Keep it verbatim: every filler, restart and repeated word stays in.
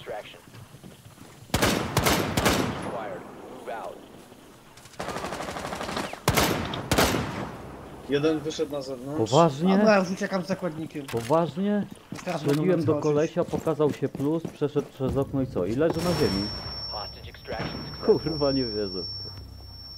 extraction. Required. Move out. Jeden wyszedł na zewnątrz. Poważnie? Dobra, już uciekam z zakładnikiem. Poważnie? Już teraz mogą Strzeliłem do naskoczyć. kolesia, pokazał się plus, przeszedł przez okno i co? I leży na ziemi. Hostage extraction successful. Kurwa, nie wierzę.